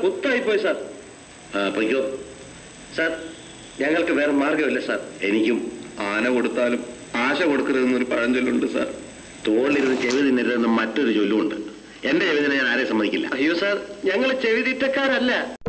കുത്തായിപ്പോയി sir. പൊയ്ക്കോ sir. ഞങ്ങൾക്ക് വേറെ മാർഗമില്ല സാർ. എനിക്കും. ആന കൊടുത്താലും ആശ കൊടുക്കരുതെന്നൊരു പഴഞ്ചൊല്ലുണ്ട് സാർ. തോളിലിരുന്ന് ചെവി തിന്നരുതെന്ന് മറ്റൊരു ചൊല്ലുമുണ്ട്. എന്റെ ചെവി തന്നെ ഞാൻ ആരെയും സമ്മതിക്കില്ല. അയ്യോ സാർ, ഞങ്ങൾ ചെവി തീറ്റക്കാരല്ല.